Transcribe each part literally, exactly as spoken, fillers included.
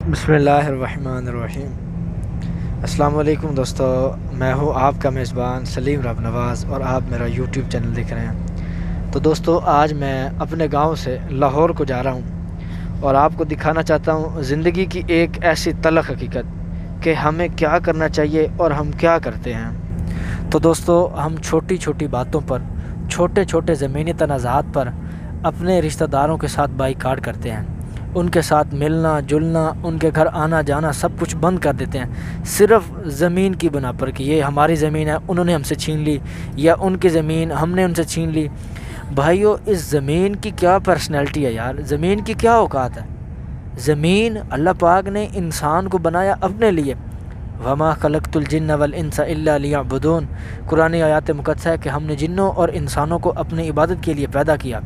بسم اللہ الرحمن الرحیم۔ السلام علیکم دوستو، میں ہوں آپ کا میزبان سلیم رب نواز اور آپ میرا یوٹیوب چینل دیکھ رہے ہیں۔ تو دوستو، آج میں اپنے گاؤں سے لاہور کو جا رہا ہوں اور آپ کو دکھانا چاہتا ہوں زندگی کی ایک ایسی تلخ حقیقت کہ ہمیں کیا کرنا چاہیے اور ہم کیا کرتے ہیں۔ تو دوستو، ہم چھوٹی چھوٹی باتوں پر، چھوٹے چھوٹے زمینی تنازعات پر اپنے رشتہ داروں کے ساتھ بائیکاٹ کرتے ہیں، ان کے ساتھ ملنا جلنا، ان کے گھر آنا جانا سب کچھ بند کر دیتے ہیں، صرف زمین کی بنا پر کہ یہ ہماری زمین ہے، انہوں نے ہم سے چھین لی، یا ان کی زمین ہم نے ان سے چھین لی۔ بھائیو، اس زمین کی کیا پرسنالٹی ہے یار، زمین کی کیا اوقات ہے؟ زمین اللہ پاک نے انسان کو بنایا اپنے لیے۔ وَمَا خَلَقْتُ الْجِنَّ وَالْإِنسَ إِلَّا لِيَعْبُدُونَ، قرآن آیات مقدسہ ہے کہ ہم نے جنوں اور انسانوں کو اپنی عبادت کے لیے پیدا کیا۔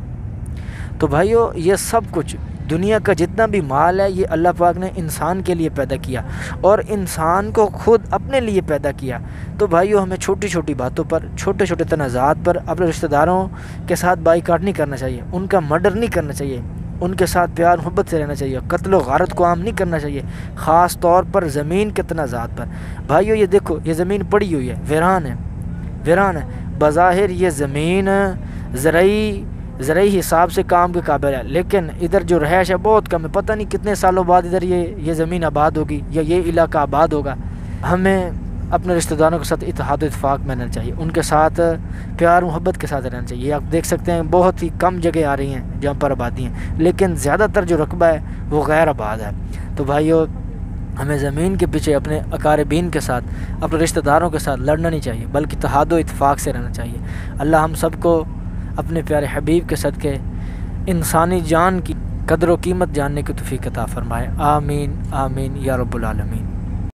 تو بھائیو، یہ سب کچھ دنیا کا جتنا بھی مال ہے یہ اللہ پاک نے انسان کے لیے پیدا کیا اور انسان کو خود اپنے لیے پیدا کیا۔ تو بھائیو، ہمیں چھوٹی چھوٹی باتوں پر، چھوٹے چھوٹے تنازعات پر اپنے رشتہ داروں کے ساتھ بائیکاٹ نہیں کرنا چاہیے، ان کا مرڈر نہیں کرنا چاہیے، ان کے ساتھ پیار محبت سے رہنا چاہیے، قتل و غارت کو عام نہیں کرنا چاہیے، خاص طور پر زمین کے تنازعات پر۔ بھائیو، یہ دیکھو، یہ زمین پڑی ہوئی ہے، ویران ہے، ویران ہے۔ بظاہر یہ زمین زرعی زرعی حساب سے کام کے قابل ہے، لیکن ادھر جو رہائش ہے بہت کم ہے، پتہ نہیں کتنے سالوں بعد ادھر یہ یہ زمین آباد ہوگی یا یہ علاقہ آباد ہوگا۔ ہمیں اپنے رشتہ داروں کے ساتھ اتحاد و اتفاق میں رہنا چاہیے، ان کے ساتھ پیار محبت کے ساتھ رہنا چاہیے۔ آپ دیکھ سکتے ہیں بہت ہی کم جگہ آ رہی ہیں جہاں پر آبادی ہیں، لیکن زیادہ تر جو رقبہ ہے وہ غیر آباد ہے۔ تو بھائیو، ہمیں زمین کے پیچھے اپنے اقاربین کے ساتھ، اپنے رشتہ داروں کے ساتھ لڑنا نہیں چاہیے، بلکہ اتحاد و اتفاق سے رہنا چاہیے۔ اللہ ہم سب کو اپنے پیارے حبیب کے صدقے انسانی جان کی قدر و قیمت جاننے کی توفیق عطا فرمائے۔ آمین آمین یا رب العالمین۔